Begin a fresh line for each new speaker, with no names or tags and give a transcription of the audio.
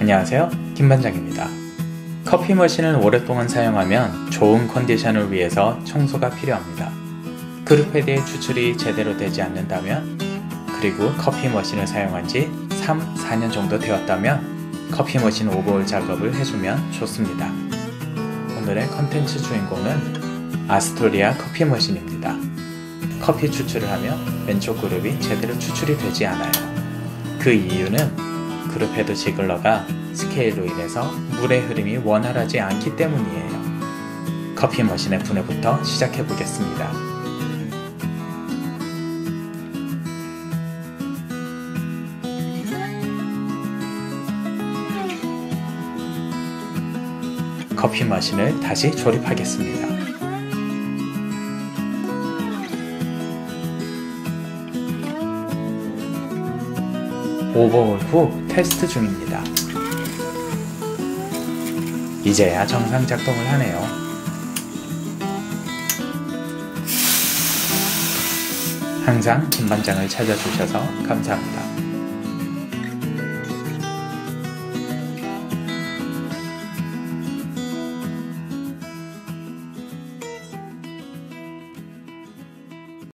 안녕하세요, 김반장입니다. 커피 머신을 오랫동안 사용하면 좋은 컨디션을 위해서 청소가 필요합니다. 그룹헤드의 추출이 제대로 되지 않는다면, 그리고 커피 머신을 사용한 지 3, 4년 정도 되었다면 커피 머신 오버홀 작업을 해주면 좋습니다. 오늘의 컨텐츠 주인공은 아스토리아 커피 머신입니다. 커피 추출을 하면 왼쪽 그룹이 제대로 추출이 되지 않아요. 그 이유는 그룹헤드 지글러가 스케일로 인해서 물의 흐름이 원활하지 않기 때문이에요. 커피 머신의 분해부터 시작해 보겠습니다. 커피 머신을 다시 조립하겠습니다. 오버홀 후 테스트 중입니다. 이제야 정상 작동을 하네요. 항상 김반장을 찾아주셔서 감사합니다.